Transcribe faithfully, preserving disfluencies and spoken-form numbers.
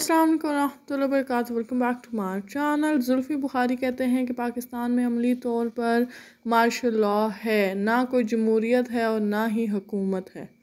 अस्सलाम वालेकुम रहमतुल्लाहि व बरकातहू। Welcome back to my channel. Zulfi Bukhari कहते हैं कि पाकिस्तान में अमली तौर पर मार्शल लॉ है, ना कोई जमहूरियत है और ना ही हुकूमत है।